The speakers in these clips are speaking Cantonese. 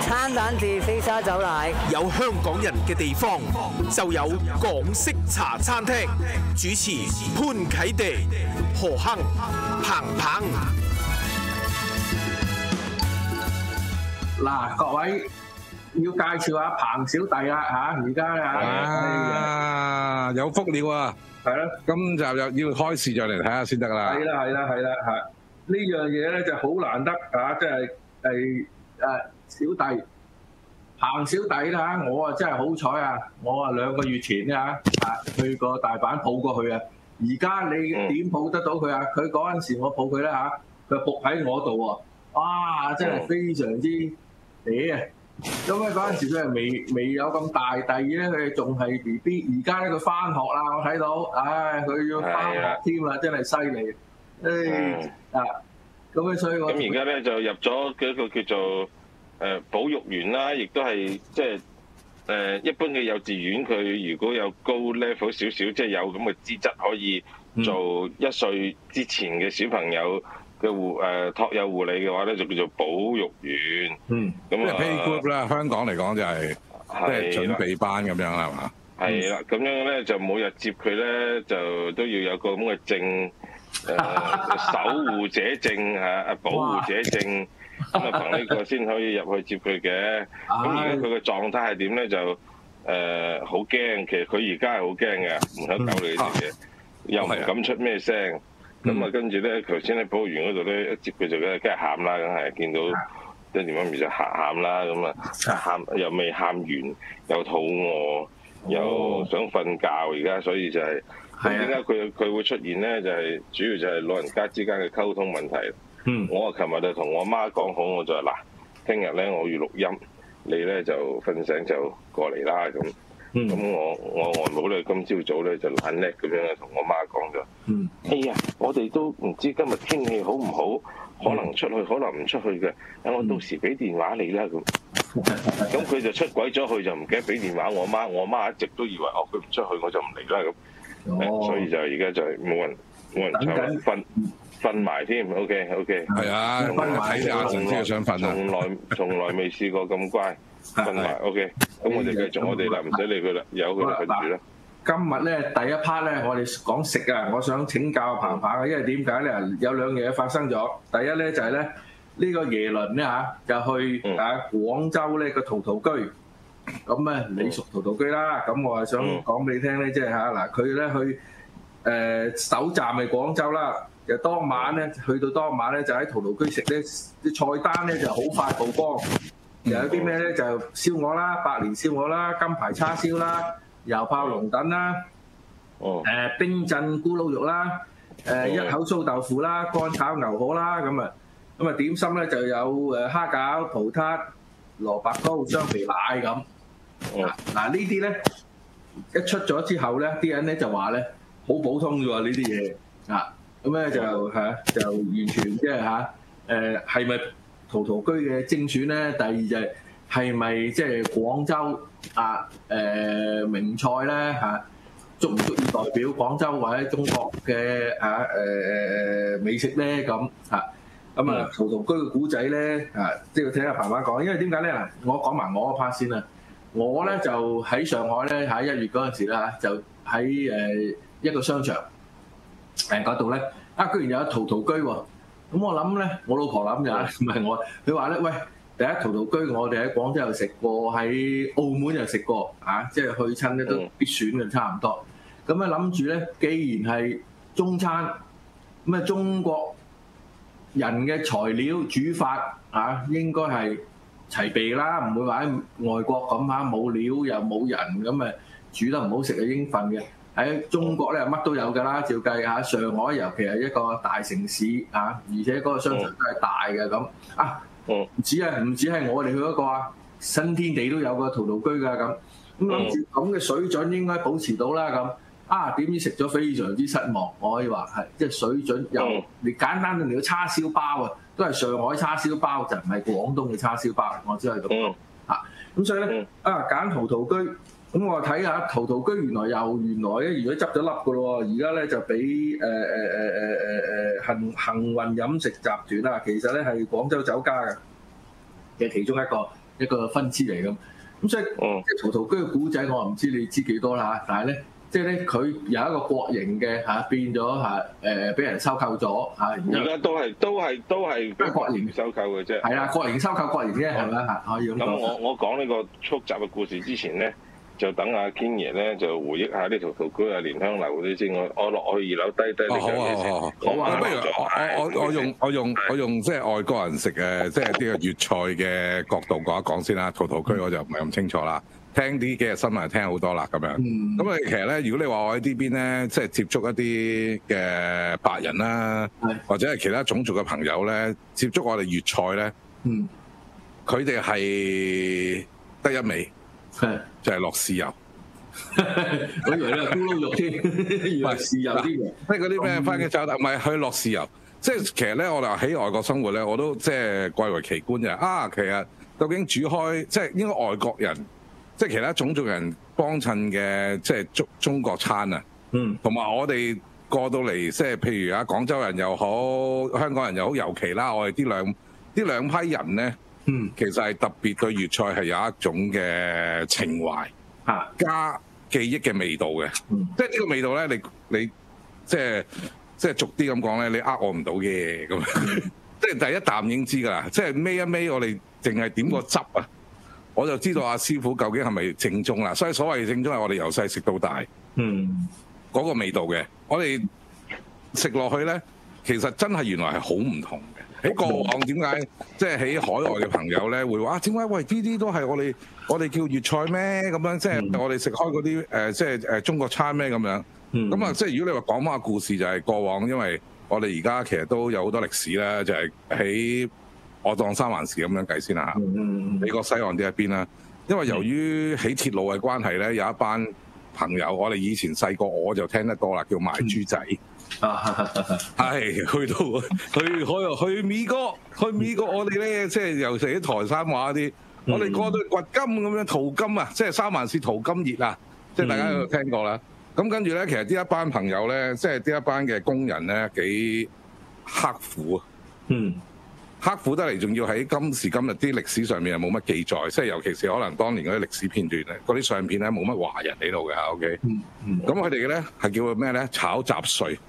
餐蛋治飛沙走奶， 有香港人嘅地方，就有港式茶餐廳。主持潘啟地、何亨、彭彭。 嗱，各位要介紹下彭小弟啦嚇，而家啊有福了啊！ 係咯， 今集又要開視像嚟睇下先得啦。 係啦嚇，呢樣嘢咧就好難得嚇，即係小弟彭小弟啦嚇，我啊真係好彩啊！我啊2個月前去過大阪抱過佢啊，而家你點抱得到佢啊？佢嗰陣時我抱佢咧嚇，佢伏喺我度喎，哇！真係非常之嗲啊！咁咧嗰陣時佢係未有咁大，第二咧佢仲係 BB， 而家咧佢翻學啦，我睇到，唉，佢要翻學添啦，真係犀利，咁所以我咁而家咧就入咗一個叫做保育園啦，亦都係即係一般嘅幼稚園，佢如果有高 level 少少，即係有咁嘅資質可以做1歲之前嘅小朋友嘅託幼護理嘅話咧，就叫做保育園。咁即係 playgroup 啦，香港嚟講就係即係準備班咁樣係嘛？ 係啦，咁樣咧就每日接佢咧，就都要有個咁嘅證，守護者證保護者證，咁啊憑呢個先可以入去接佢嘅。咁而家佢嘅狀態係點咧？就好驚，其實佢而家係好驚嘅，門口搞你啲嘢，又唔敢出咩聲。咁啊，跟住咧，頭先喺保育園嗰度咧，一接佢就梗係喊啦，梗係見到爹哋媽咪就喊啦，咁啊喊又未喊完，又肚餓，又想瞓覺，而家所以就係點解佢會出現咧？就係主要就係老人家之間嘅溝通問題。我琴日就同我媽講好，我就話嗱，聽日咧我要錄音，你咧就瞓醒就過嚟啦咁。咁我外母咧今朝早咧就懶叻咁樣同我媽講咗，哎呀，我哋都唔知今日天氣好唔好，可能出去，可能唔出去嘅，我到時俾電話你啦咁。咁佢就出軌咗，佢就唔記得俾電話我媽，我媽一直都以為佢唔出去我就唔嚟啦咁。所以就而家就係冇人搶瞓埋添。OK。 係啊，睇下阿神先想瞓啊。 從來未試過咁乖。瞓埋 OK，咁我哋繼續我哋啦，唔使理佢啦，由佢哋瞓住啦。 今日咧第一 part 咧，我哋講食啊，我想請教彭彭啊，因為點解咧有2樣嘢發生咗。第一咧就係咧呢個耶倫咧就去廣州呢個陶陶居，咁咧你熟陶陶居啦，咁我係想講俾你聽咧，即係嗱佢咧去首站係廣州啦，就當晚咧去到當晚咧就喺陶陶居食咧啲菜單咧就好快曝光。又有啲咩咧？就燒鵝啦、百年燒鵝啦、金牌叉燒啦、油炮龍躉啦、冰鎮咕嚕肉啦、一口酥豆腐啦、乾炒牛河啦，咁啊點心咧就有蝦餃、葡撻、蘿蔔糕、雙皮奶咁。嗱呢啲咧一出咗之後咧，啲人咧就話咧好普通啫喎呢啲嘢咁咧就完全即係係咪？陶陶居嘅精選咧，第二就係咪即係廣州名菜咧足唔足以代表廣州或者中國嘅美食咧咁陶陶居嘅古仔咧即係要聽下彭彭講，因為點解咧嗱？我講埋我個 part 先啦。我咧就喺上海咧喺1月嗰陣時咧就喺一個商場嗰度咧居然有陶陶居喎。咁我諗咧，我老婆諗就唔係我，佢話咧，喂，第一陶陶居我哋喺廣州又食過，喺澳門又食過，即係去親咧都必選嘅差唔多。咁啊諗住咧，既然係中餐，咁中國人嘅材料煮法應該係齊備啦，唔會話喺外國咁冇料又冇人咁煮得唔好食係應份嘅。喺中國咧乜都有㗎啦，照計上海尤其係一個大城市而且嗰個商場都係大嘅咁唔止係我哋去嗰個新天地都有個陶陶居㗎咁諗住咁嘅水準應該保持到啦咁點知食咗非常之失望，我可以話係即係水準又你簡單到連個叉燒包都係上海叉燒包，就唔係廣東嘅叉燒包，我只係咁講咁所以咧揀陶陶居。咁我睇下陶陶居原來咧，如果執咗笠㗎咯喎，而家咧就俾幸運飲食集團其實咧係廣州酒家嘅其中一個一個分支嚟咁。咁所以即係陶陶居嘅古仔，我唔知你知幾多啦嚇，但係咧。即係咧，佢有一個國營嘅變咗俾人收購咗嚇。 而家都係國營收購嘅啫。 係啦，國營收購國營啫，係咪啊？可以咁講。 咁我講呢個複雜嘅故事之前咧，就等阿堅爺咧就回憶下啲陶陶居啊、蓮香樓嗰啲先。我落去2樓低你講嘢先。 好啊， 不如我用即係外國人食嘅即係呢個粵菜嘅角度講一講先啦。陶陶居我就唔係咁清楚啦。聽啲幾日新聞聽好多啦，咁樣。咁啊，其實咧，如果你話我喺呢邊咧，即係接觸一啲嘅白人啦，或者係其他種族嘅朋友咧，接觸我哋粵菜咧，佢哋係得一味，就係落豉油。 我以為咧咕嚕肉添，原來豉油啲嘅。 即係嗰啲咩番茄炒蛋，唔係佢落豉油。即係其實咧，我哋喺外國生活咧，我都即係貴為奇觀嘅。其實究竟煮開即係應該外國人。即係其他種族人幫襯嘅，即係中國餐啊，同埋我哋過到嚟，即係譬如廣州人又好，香港人又好，尤其啦，我哋呢兩批人咧，其實係特別對粵菜係有一種嘅情懷加記憶嘅味道嘅，即係呢個味道咧，你即係俗啲咁講咧，你我唔到嘅咁，即係第一啖已經知㗎啦，即係尾一尾我哋淨係點個汁啊！我就知道阿師傅究竟係咪正宗啦，所以所謂正宗係我哋由細食到大，嗰個味道嘅。我哋食落去咧，其實真係原來係好唔同嘅。喺過往點解即係喺海外嘅朋友咧會話點解喂呢啲都係我哋叫粵菜咩咁樣？即係我哋食開嗰啲即係中國餐咩咁樣？咁啊，即係如果你話講翻個故事，就係過往，因為我哋而家其實都有好多歷史啦，就係喺。我當三環市咁樣計先啦嚇，美國西岸啲一邊啦。因為由於起鐵路嘅關係咧，有一班朋友，我哋以前細個我就聽得多啦，叫賣豬仔。係去美國，我哋咧即係尤其啲台山話啲，我哋過到掘金咁樣淘金啊，即係三環市淘金熱啊，即係大家都聽過啦。咁跟住咧，其實呢一班朋友咧，即係呢一班嘅工人咧，幾刻苦啊。刻苦得嚟，仲要喺今時今日啲歷史上面又冇乜記載，即係尤其是可能當年嗰啲歷史片段咧，嗰啲相片咧冇乜華人喺度嘅。OK，咁佢哋嘅咧係叫咩咧？炒雜碎。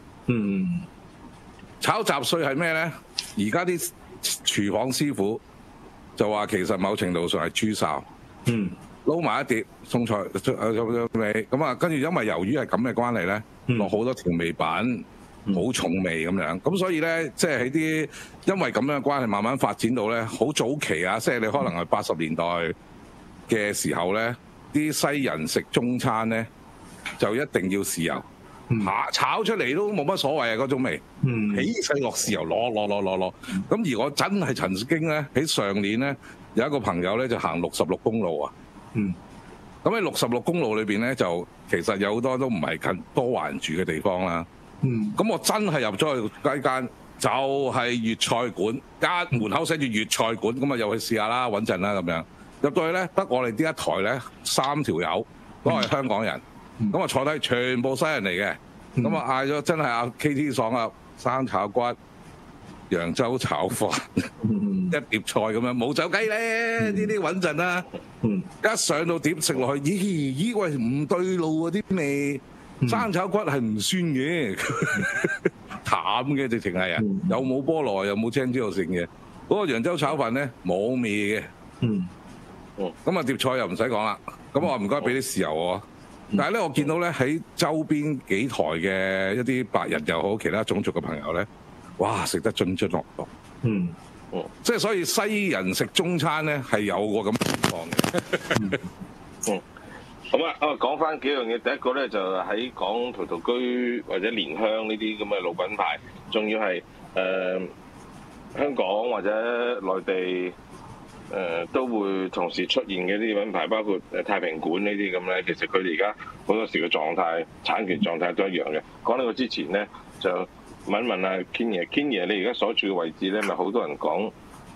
炒雜碎係咩咧？而家啲廚房師傅就話其實某程度上係豬哨。撈埋一碟餸菜味，咁啊，跟住因為由於係咁嘅關係咧，落好多調味品。好重味咁樣，咁所以咧，即係喺啲因為咁樣嘅關係，慢慢發展到咧，好早期啊，即係你可能係80年代嘅時候咧，啲西人食中餐咧，就一定要豉油，炒出嚟都冇乜所謂啊嗰種味，起勢落豉油，攞。咁而我真係曾經咧喺上年咧，有一個朋友咧就行66公路啊，咁喺66公路裏邊咧，就其實有好多都唔係近多華人住嘅地方啦。咁我真係入咗去街間，就係粵菜館，間門口寫住粵菜館，咁啊又去試下啦，穩陣啦咁樣。入到去咧，得我哋呢一台咧3條友都係香港人，咁啊坐低全部西人嚟嘅，咁啊嗌咗真係阿 KT 爽啊，生炒骨、揚州炒飯，一碟菜咁樣，冇走雞咧，呢啲穩陣啦。一上到碟食落去，咦喂唔對路喎啲味。生炒骨係唔酸嘅，淡嘅直情係啊，又冇菠蘿，又冇青椒剩嘅。嗰個揚州炒飯咧冇味嘅，咁啊碟菜又唔使講啦。咁我唔該俾啲豉油我，但係咧我見到咧喺周邊幾台嘅一啲白人又好，其他種族嘅朋友咧，哇食得津津樂道。即係所以西人食中餐咧係有個咁嘅情況嘅。 咁啊，講翻幾樣嘢。第一個咧就喺講陶陶居或者蓮香呢啲咁嘅老品牌，仲要係香港或者內地都會同時出現嘅呢啲品牌，包括太平館呢啲咁咧。其實佢哋而家好多時嘅狀態、產權狀態都一樣嘅。講呢個之前咧，就問阿堅爺，你而家所處嘅位置咧，咪好多人講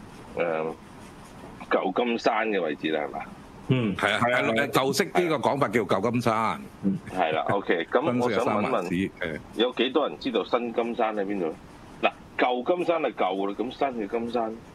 舊金山嘅位置啦，係嘛？ 係啊，舊式呢個講法叫舊金山。 係啦 ，OK。咁我想問，有幾多人知道新金山喺邊度？嗱，舊金山係舊啦，咁新嘅金山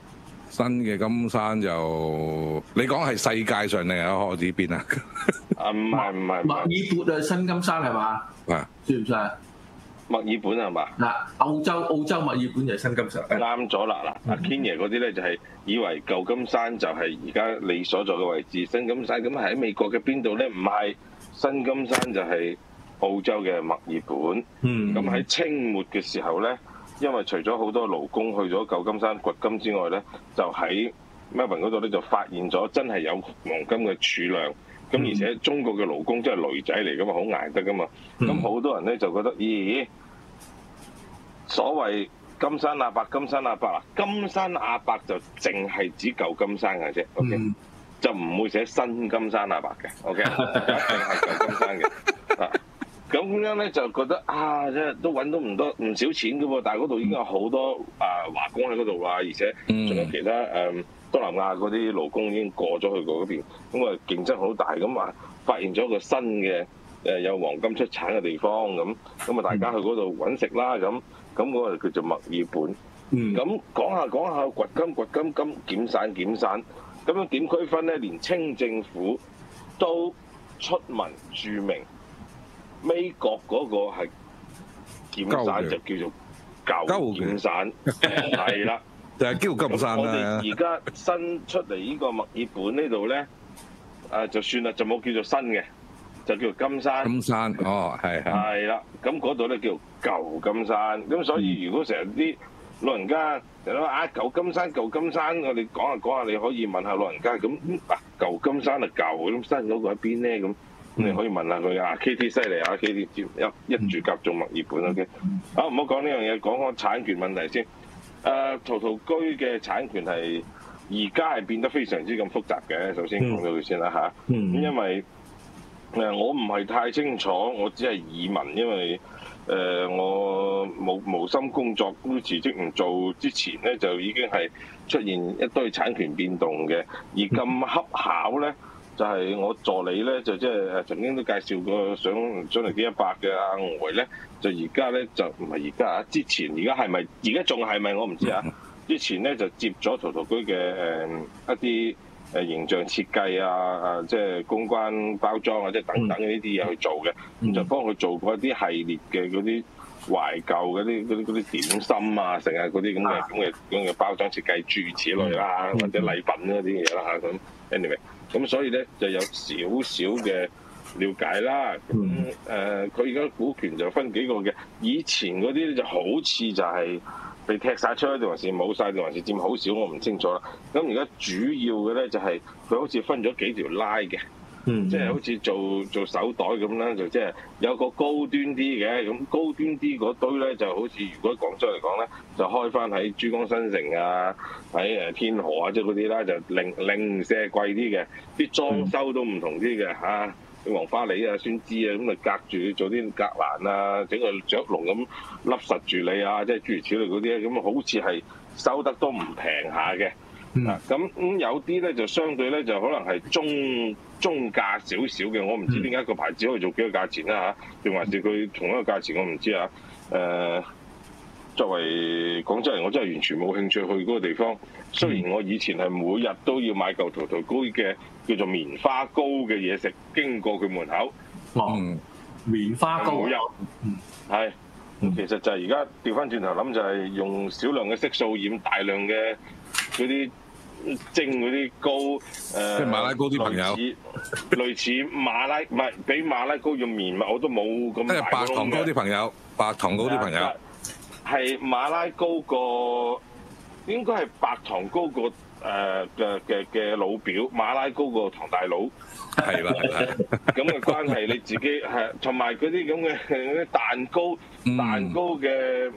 新嘅金山就你講係世界上定係開始邊啊？ 唔係墨爾本啊，新金山係嘛？ 啊， 算唔算啊？ 墨爾本係嘛？ 嗱，澳洲墨爾本就係新金山。 啱咗啦！嗱，阿 Ken 爺嗰啲咧就係以為舊金山就係而家你所在嘅位置，新金山咁係喺美國嘅邊度咧？唔係，新金山就係澳洲嘅墨爾本。咁喺清末嘅時候咧，因為除咗好多勞工去咗舊金山掘金之外咧，就喺 Melbourne 嗰度咧就發現咗真係有黃金嘅儲量。咁而且中國嘅勞工真係女仔嚟噶嘛，好捱得噶嘛。咁好多人咧就覺得，咦？所謂金山亞伯，金山亞伯啊，金山亞伯就淨係指舊金山嘅啫，OK，就唔會寫新金山亞伯嘅，OK，一定係舊金山嘅。啊，咁樣咧就覺得啊，即係都揾到唔少錢嘅喎，但係嗰度已經有好多華工喺嗰度啦，而且仲有其他東南亞嗰啲勞工已經過咗去嗰邊，咁啊競爭好大，咁啊發現咗一個新嘅有黃金出產嘅地方，咁啊大家去嗰度揾食啦，咁嗰個叫做墨爾本。咁講下掘金檢散，咁樣點區分咧？連清政府都出文注明，美國嗰個係檢散就叫做舊檢散，係啦。 就係叫金山啦。 我哋而家新出嚟呢個墨爾本呢度咧，就算啦，就冇叫做新嘅，就叫做金山。金山， 哦，係。 係啦，咁嗰度咧叫舊金山。咁所以如果成日啲老人家成日都話舊金山，我哋講下，你可以問下老人家咁舊金山係舊，咁新嗰個喺邊咧？咁你可以問下佢啊。KT 犀利啊，KT 一住夾中墨爾本 OK。好，唔好講呢樣嘢，講產權問題先。陶陶居嘅產權係而家係變得非常之咁複雜嘅。首先講咗佢先啦嚇。咁因為我唔係太清楚，我只係耳聞，因為我無心工作，都辭職唔做之前咧，就已經係出現一堆產權變動嘅。而咁恰巧咧，就係我助理咧，就即係曾經都介紹過上嚟啲100嘅阿呆咧，就而家咧就唔係而家啊，之前而家係咪？而家仲係咪？我唔知啊。之前咧就接咗陶陶居嘅一啲形象設計啊，即係公關包裝啊，即係等等呢啲嘢去做嘅，咁就幫佢做過一啲系列嘅嗰啲懷舊嗰啲點心啊，成日嗰啲咁嘅包裝設計諸如此類啦，或者禮品嗰啲嘢啦嚇咁。anyway， 咁所以咧就有少少嘅了解啦。咁佢而家股權就分幾個嘅，以前嗰啲咧就好似就係被踢晒出，定還是冇晒，定還是佔好少，我唔清楚啦。咁而家主要嘅咧就係佢好似分咗幾條拉嘅，即係好似做手袋咁啦，就即係有個高端啲嘅，咁高端啲嗰堆咧就好似如果廣州嚟講咧，就開翻喺珠江新城啊，喺天河啊，即係嗰啲啦，就零舍貴啲嘅，啲裝修都唔同啲嘅嚇。黃花梨啊、酸枝啊，咁啊隔住做啲隔欄啊，整個雀籠咁笠實住你啊，即係諸如此類嗰啲咧，咁啊好似係收得都唔平下嘅。咁有啲咧就相對咧就可能係中價少少嘅，我唔知點解個牌子可以做幾個價錢啦嚇，定還是佢同一個價錢我唔知啊。作為廣州人，我真係完全冇興趣去嗰個地方。雖然我以前係每日都要買嚿陶陶居嘅叫做棉花糕嘅嘢食，經過佢門口。 棉花糕每日係，其實就係而家調翻轉頭諗，就係用少量嘅色素染大量嘅嗰啲蒸嗰啲糕， 即係馬拉糕啲朋友， 類似馬拉唔係比馬拉糕用棉物我都冇咁大。即係白糖糕啲朋友，白糖糕啲朋友。係馬拉糕個應該係白糖糕個嘅老表，馬拉糕個堂大佬，係啦，咁嘅關係你自己係同埋嗰啲咁嘅蛋糕嘅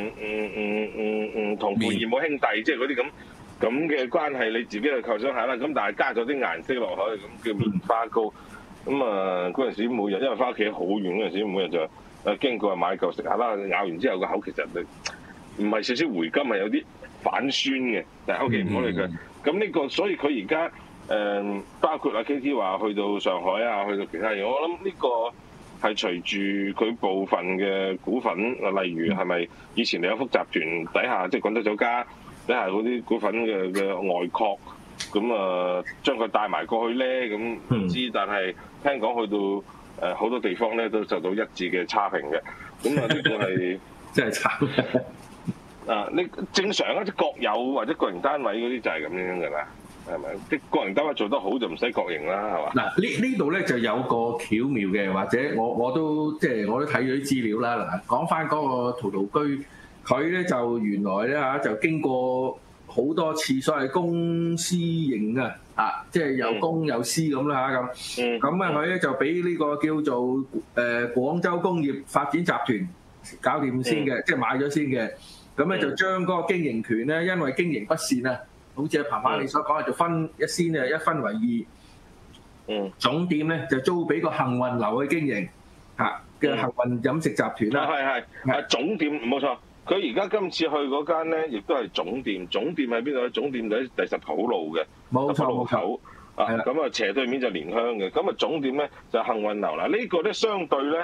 同父異母兄弟，即係嗰啲咁嘅關係，你自己去構想下啦。咁但係加咗啲顏色落去，咁叫棉花糕。咁嗰陣時每日因為翻屋企好遠嗰陣時，每日就經過買嚿食下啦，咬完之後個口其實唔係少少回甘，係有啲反酸嘅。但係 OK 唔好理佢。咁呢個所以佢而家包括阿 KT 話去到上海啊，去到其他嘢，我諗呢個係隨住佢部分嘅股份，例如係咪以前利有福集團底下即係廣州酒家底下嗰啲股份嘅外擴，咁將佢帶埋過去咧，咁唔知，但係聽講去到好多地方咧都受到一致嘅差評嘅，咁呢個係真係慘。 你正常啲國有或者國營單位嗰啲就係咁樣㗎啦，係咪？啲國營單位做得好就唔使國營啦，係嘛？ 嗱呢度咧就有個巧妙嘅，或者我都睇咗啲資料啦。嗱，講翻嗰個陶陶居，佢咧就原來咧就經過好多次所謂公私營即係有公有私咁啦咁。咁佢咧就俾呢個叫做廣州工業發展集團搞掂先嘅，即係買咗先嘅。咁咧就將嗰個經營權咧，因為經營不善啊，好似阿彭彭你所講，就分一先一分為二。總店咧就租俾個幸運樓去經營嘅幸運飲食集團啦。 係總店冇錯。佢而家今次去嗰間咧，亦都係總店。總店喺邊度咧？總店就喺第10號路嘅。冇錯冇錯。咁斜對面就蓮香嘅。咁總店咧就幸運樓啦。呢個咧相對咧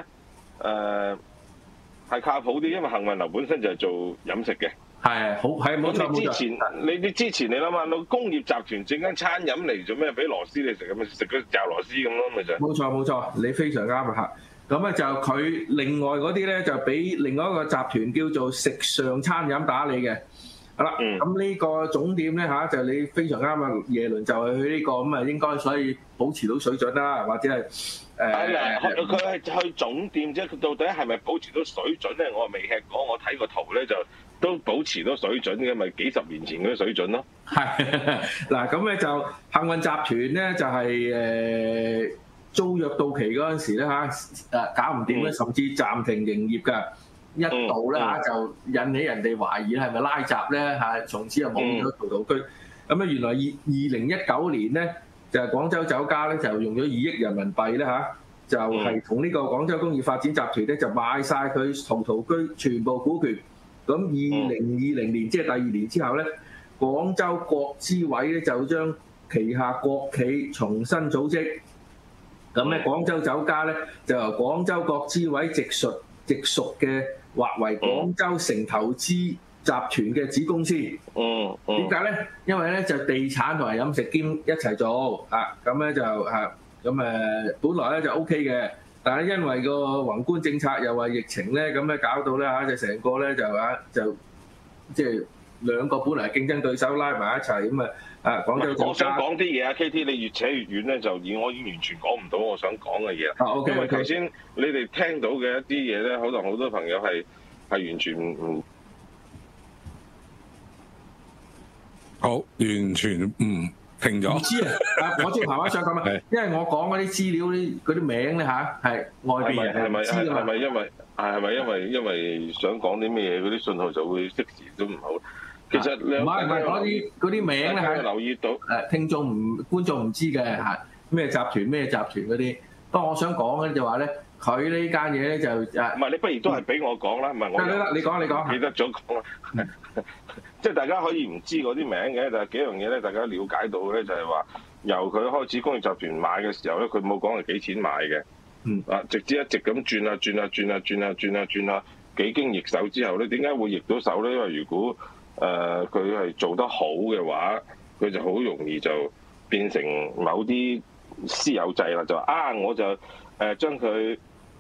係靠譜啲，因為幸運樓本身就係做飲食嘅。係好係冇錯冇錯。你之前你諗下，工業集團整間餐飲嚟做咩？俾螺絲你食咁食嗰隻螺絲咁咯，咪就係。冇錯冇錯，你非常啱啊！咁咧就佢另外嗰啲咧就俾另外一個集團叫做食上餐飲打理嘅。好啦，咁呢個總店咧就你非常啱啊！耶倫就係去呢個咁啊，應該所以保持到水準啦，或者係佢係去總店啫，佢到底係咪保持到水準咧？我未吃過，我睇個圖咧就都保持到水準嘅，咪幾十年前嗰啲水準咯。係嗱，咁咧就幸運集團咧就係租約到期嗰陣時咧搞唔掂咧，甚至暫停營業㗎。一度咧就引起人哋懷疑係咪拉閘咧從此就冇咗陶陶居。咁咧原來2019年咧就係廣州酒家咧就用咗2億人民幣咧就係同呢個廣州工業發展集團咧就買晒佢陶陶居全部股權。咁2020年即係第2年之後咧，廣州國資委咧就將旗下國企重新組織。咁咧廣州酒家咧就由廣州國資委直屬嘅劃為廣州城投資集團嘅子公司。點解咧？因為咧就地產同埋飲食兼一齊做咁咧就本來咧就 OK 嘅，但係因為個宏觀政策又話疫情咧，咁咧搞到咧就成個咧就即係兩個本來競爭對手拉埋一齊咁廣州酒家。我想講啲嘢KT 你越扯越遠咧，就我已經完全講唔到我想講嘅嘢。因為頭先你哋聽到嘅一啲嘢咧，可能好多朋友係完全唔好，完全唔停咗。唔知我知彭彭想講乜，因為我講嗰啲資料嗰啲名咧係外邊人係唔知㗎嘛。係咪因為想講啲咩嘢，嗰啲信號就會適時都唔好。其實唔係嗰啲名咧係留意到觀眾唔知嘅咩集團嗰啲。不過我想講嘅就話咧，佢呢間嘢咧就唔係你不如都係俾我講啦，唔係我你講記得咗講啦。即係大家可以唔知嗰啲名嘅，但係幾樣嘢咧，大家了解到咧就係話，由佢開始工業集團買嘅時候咧，佢冇講係幾錢買嘅。直至一直咁轉啊，幾經易手之後咧，點解會易到手咧？因為如果佢係做得好嘅話，佢就好容易就變成某啲私有制啦，就我就將佢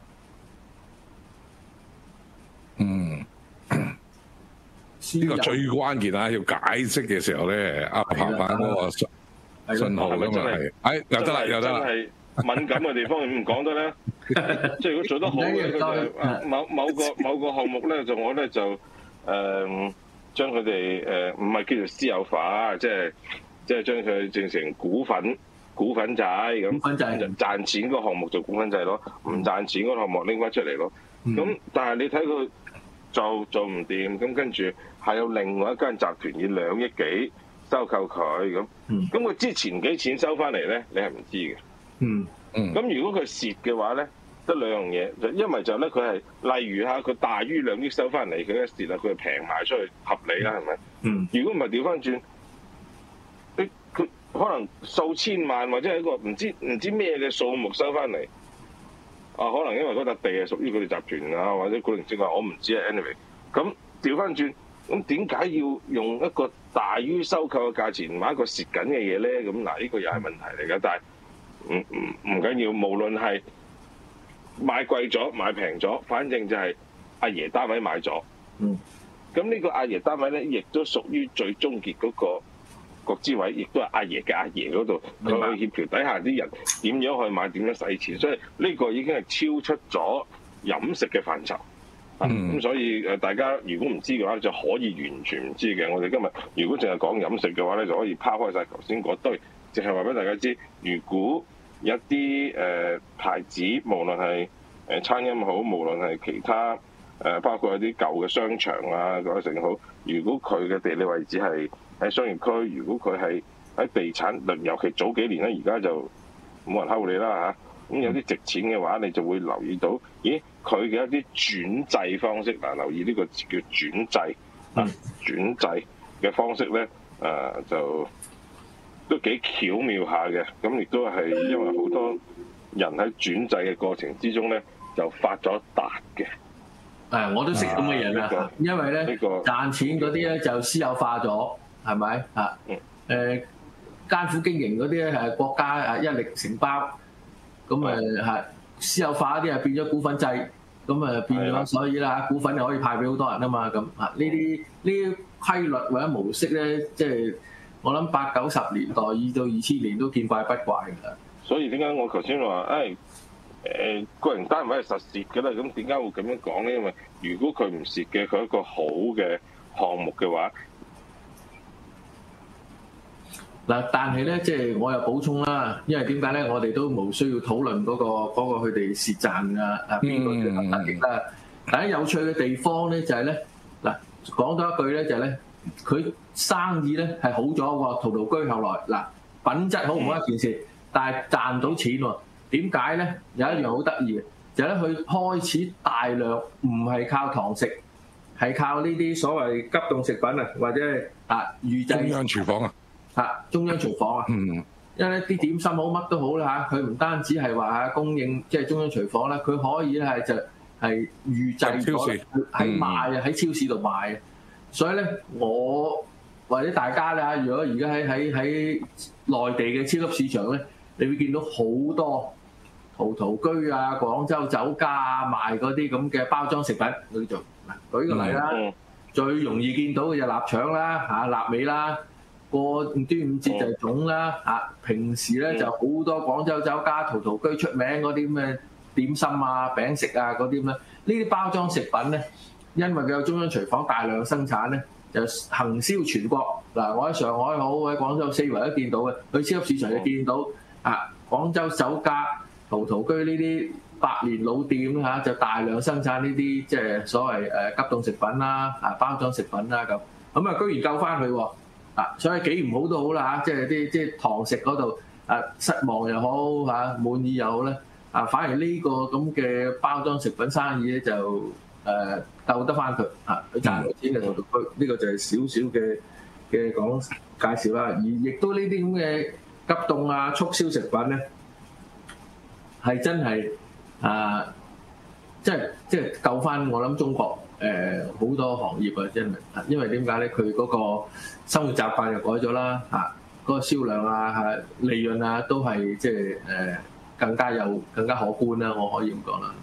呢個最關鍵要解釋嘅時候咧，彭彭嗰個信號咁係又得啦。 敏感嘅地方唔講得咧，即係如果做得好嘅，佢就某個項目咧，我咧就將佢哋唔係叫做私有化，即係將佢整成股份制咁，賺錢嗰個項目做股份制咯，唔賺錢嗰個項目拎翻出嚟咯。咁但係你睇佢做唔掂，咁跟住係有另外一間集團以2億幾收購佢咁，咁佢之前幾錢收翻嚟咧？你係唔知嘅。咁如果佢蝕嘅話咧，得2樣嘢，就因為就咧佢係例如佢大於2億收翻嚟，佢一蝕啦，佢係平賣出去合理啦，係咪？如果唔係調翻轉，佢可能數千萬或者係一個唔知咩嘅數目收翻嚟，可能因為嗰笪地係屬於佢哋集團或者古靈精怪，我唔知啊。anyway， 咁調翻轉咁點解要用一個大於收購嘅價錢買一個蝕緊嘅嘢咧？咁嗱，呢個又係問題嚟㗎。但係唔緊要，無論係買貴咗買平咗，反正就係阿爺單位買咗。咁呢個阿爺單位咧，亦都屬於最終結嗰個國資委，亦都係阿爺嘅阿爺嗰度，佢去協調底下啲人點樣去買，點樣使錢。所以呢個已經係超出咗飲食嘅範疇。咁所以大家如果唔知嘅話，就可以完全唔知嘅。我哋今日如果淨係講飲食嘅話咧，就可以拋開晒頭先嗰堆，淨係話俾大家知，如果一啲牌子，無論係餐飲好，無論係其他包括一啲舊嘅商場啊嗰啲成好，如果佢嘅地理位置係喺商業區，如果佢係喺地產，尤其早幾年咧，而家就冇人睺你啦嚇。咁有啲值錢嘅話，你就會留意到，咦？佢嘅一啲轉製方式嗱，留意呢個字叫轉製轉製嘅方式咧，就都幾巧妙下嘅。咁亦都係因為好多人喺轉製嘅過程之中咧，就發咗達嘅。 我都識咁嘅人啊，因為咧賺錢嗰啲咧就私有化咗，係咪啊？艱苦經營嗰啲咧係國家一力承包。咁係私有化啲變咗股份制，咁變咗，所以啦股份又可以派俾好多人啊嘛，咁呢啲規律或者模式咧，即係我諗80、90年代到2000年都見怪不怪㗎啦。 所以點解我頭先話個人單位係實蝕㗎啦？咁點解會咁樣講咧？因為如果佢唔蝕嘅，佢一個好嘅項目嘅話。嗱，但係咧，即係我又補充啦，因為點解咧？我哋都冇需要討論嗰個佢哋蝕賺啊，邊個最得益啦？但係有趣嘅地方咧，就係咧，嗱，講多一句咧，就係咧，佢生意咧係好咗喎，陶陶居後來嗱，品質好唔好一件事，但係賺到錢喎。點解咧？有一樣好得意嘅，就係咧，佢開始大量唔係靠堂食，係靠呢啲所謂急凍食品啊，或者係預製中央廚房啊。 中央廚房啊，因為啲點心好乜都好啦佢唔單止係話供應，即係中央廚房啦，佢可以咧係就係預製咗喺賣喺超市度賣嘅，所以咧我或者大家咧，如果而家喺內地嘅超級市場咧，你會見到好多陶陶居啊、廣州酒家啊賣嗰啲咁嘅包裝食品，佢做嗱舉個例啦，最容易見到嘅就臘腸啦、臘味啦。過端午節就係粽啦，平時咧就好多廣州酒家、陶陶居出名嗰啲咁嘅點心啊、餅食啊嗰啲咁咧，呢啲包裝食品咧，因為佢有中央廚房大量生產咧，就行銷全國。嗱，我喺上海好，喺廣州四圍都見到嘅，去超級市場就見到廣州酒家、陶陶居呢啲百年老店就大量生產呢啲即係所謂急凍食品啦、包裝食品啦咁，居然救翻佢喎！所以幾唔好都好啦即係啲堂食嗰度失望又好滿意又好咧反而呢個咁嘅包裝食品生意咧就鬥得翻佢佢賺到錢嘅陶陶居，呢個就係少少嘅講介紹啦。而亦都呢啲咁嘅急凍促銷食品咧係真係即係救翻我諗中國。好多行業真係，因為點解咧？佢嗰個生活習慣又改咗啦，嗰個銷量利潤都係即係更加可觀啦，我可以咁講啦。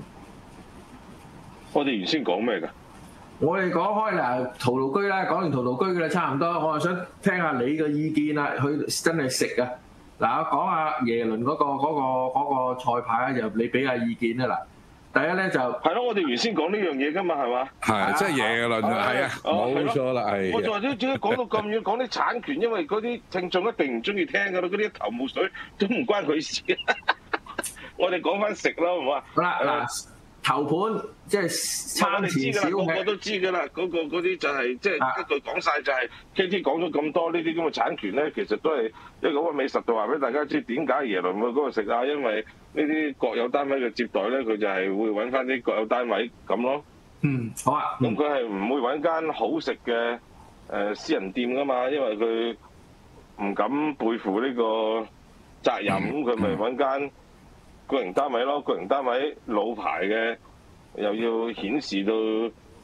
我哋原先講咩㗎？我哋講開嗱陶陶居啦，講完陶陶居嘅啦，差唔多。我係想聽下你嘅意見啦，佢真係食啊！嗱，我講下耶倫嗰個菜牌就你俾下意見啦嗱。第一咧就係咯，我哋原先講呢樣嘢㗎嘛，係嘛？ 係，即係耶倫係啊，冇錯啦，係。我就話點解講到咁遠講啲產權，因為嗰啲聽眾一定唔中意聽㗎啦，嗰啲一頭霧水都唔關佢事。我哋講翻食咯，好唔好啊？好啦，嗱，頭盤即係餐前小吃，個個都知㗎啦。嗰啲就係即係一句講晒就係 KT 講咗咁多呢啲咁嘅產權咧，其實都係一個美實度話俾大家知點解耶倫會嗰度食啊，因為呢啲國有單位嘅接待咧，佢就係會揾翻啲國有單位咁咯。好啊。咁佢係唔會揾間好食嘅私人店㗎嘛，因為佢唔敢背負呢個責任，咁佢咪揾間國營單位咯。國營單位老牌嘅，又要顯示到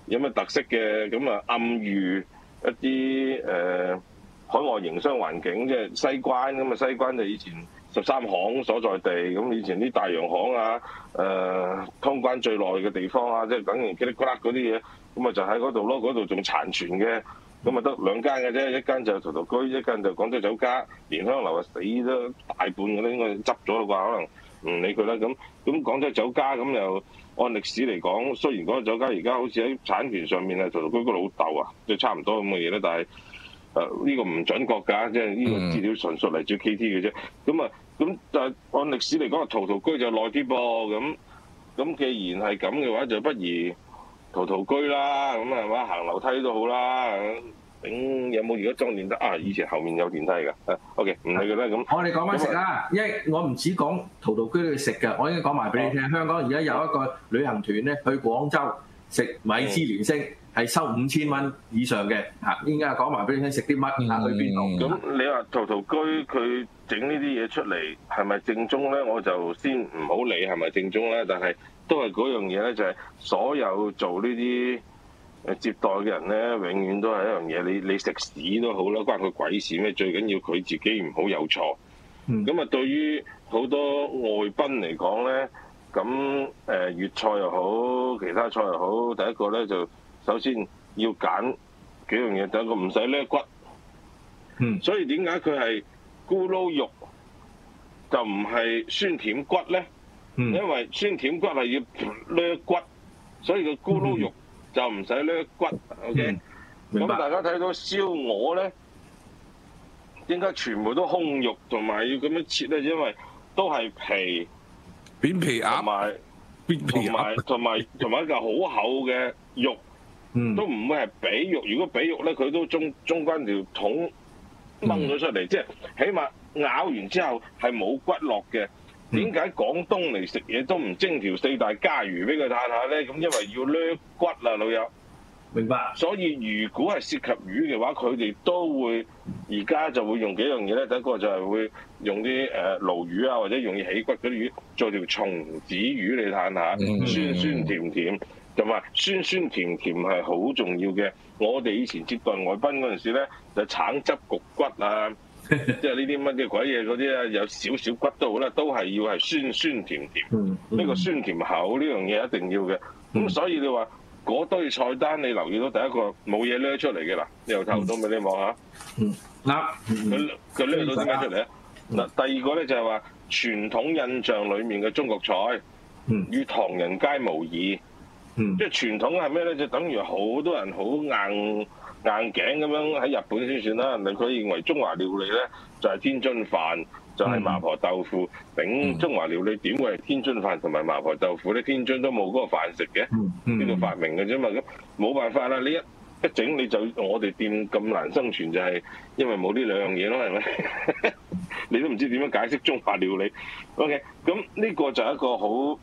有咩特色嘅，咁啊暗喻一啲海外營商環境，即係西關咁啊，西關就以前13行所在地，咁以前啲大洋行啊，通關最耐嘅地方啊，即係等於嘰哩咕啦嗰啲嘢，咁啊就喺嗰度咯，嗰度仲殘存嘅，咁啊得2間嘅啫，一間就陶陶居，一間就廣州酒家，蓮香樓啊死咗大半嘅啦，應該執咗啦啩，可能唔理佢啦。咁廣州酒家咁又按歷史嚟講，雖然嗰個酒家而家好似喺產權上面係陶陶居個老豆啊，即係差唔多咁嘅嘢咧，但係呢個唔準確㗎，即係呢個資料純屬嚟自 KT 嘅啫。咁但係按歷史嚟講，陶陶居就耐啲噃。咁既然係咁嘅話，就不如陶陶居啦。咁係嘛，行樓梯都好啦。有冇而家裝電梯啊？以前後面有電梯㗎。OK， 唔理佢啦。咁我哋講翻食啦，因為我唔止講陶陶居去食㗎，我已經講埋俾你聽。香港而家有一個旅行團咧，去廣州食米芝蓮星。係收5000蚊以上嘅嚇，應該係講埋俾你聽食啲乜嚇，去邊度？ 咁你話陶陶居佢整呢啲嘢出嚟係咪正宗咧？我就先唔好理係咪正宗咧，但係都係嗰樣嘢咧，就係所有做呢啲接待嘅人咧，永遠都係一樣嘢。你食屎都好啦，關佢鬼事咩？最緊要佢自己唔好有錯。咁啊，對於好多外賓嚟講咧，咁粵菜又好，其他菜又好，第一個咧就首先要揀幾樣嘢，第一個唔使孭骨，所以點解佢係咕嚕肉就唔係酸甜骨咧？因為酸甜骨係要孭骨，所以個咕嚕肉就唔使孭骨。OK，咁大家睇到燒鵝咧，點解全部都胸肉同埋要咁樣切咧？因為都係皮扁皮鴨， 同埋一嚿好厚嘅肉。都唔會係髀肉，如果髀肉咧，佢都中間條筒掹咗出嚟，即係起碼咬完之後係冇骨落嘅。點解廣東嚟食嘢都唔蒸條4大家魚俾佢嘆下咧？咁因為要掠骨啦，老友。 明白。所以如果係涉及魚嘅話，佢哋都會而家就會用幾樣嘢咧。第一個就係會用啲鱸魚啊，或者用起骨嗰啲魚做條松子魚嚟嘆下，酸酸甜甜。同埋酸酸甜甜係好重要嘅。我哋以前接待外賓嗰陣時咧，就橙汁焗骨啊，即係呢啲乜嘅鬼嘢嗰啲啊，有少少骨都好啦，都係要係酸酸甜甜。呢個酸甜口呢樣嘢一定要嘅。咁所以你話嗰堆菜單，你留意到第一個冇嘢掠出嚟嘅啦，由頭到尾你望下。啱。佢掠到啲咩出嚟啊？嗱，第二個咧就係話傳統印象裡面嘅中國菜，與唐人街無異。即係傳統係咩咧？就等於好多人好硬頸咁樣喺日本先算啦。人哋佢認為中華料理咧就係天津飯，就係麻婆豆腐。頂中華料理點會係天津飯同埋麻婆豆腐咧？天津都冇嗰個飯食嘅，邊度發明嘅啫嘛？咁冇辦法啦！你一整你就我哋店咁難生存，就係因為冇呢兩樣嘢咯，係咪？你都唔知點樣解釋中華料理。OK， 咁呢個就係一個好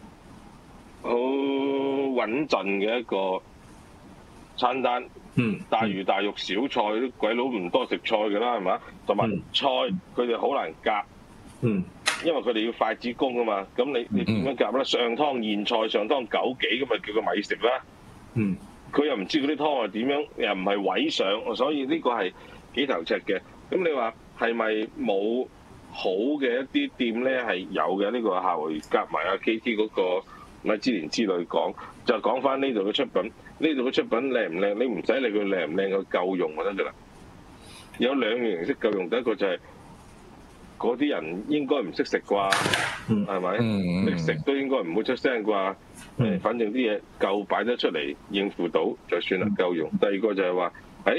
穩陣嘅一個餐單，大魚大肉小菜，啲鬼佬唔多食菜㗎啦，係嘛？同埋菜佢哋好難夾，因為佢哋要筷子工啊嘛。咁你點樣夾咧？上湯燕菜，上湯枸杞，咁咪叫佢米食啦。佢又唔知嗰啲湯係點樣，又唔係位上，所以呢個係幾頭赤嘅。咁你話係咪冇好嘅一啲店咧？係有嘅，呢個下回夾埋阿 KT 嗰個米芝蓮之類講，就講翻呢度嘅出品，呢度嘅出品靚唔靚？你唔使理佢靚唔靚，佢夠用就得㗎啦。有兩樣形式夠用，第一個就係嗰啲人應該唔識食啩，係咪？識食都應該唔會出聲啩。反正啲嘢夠擺得出嚟應付到就算啦，夠用。第二個就係話，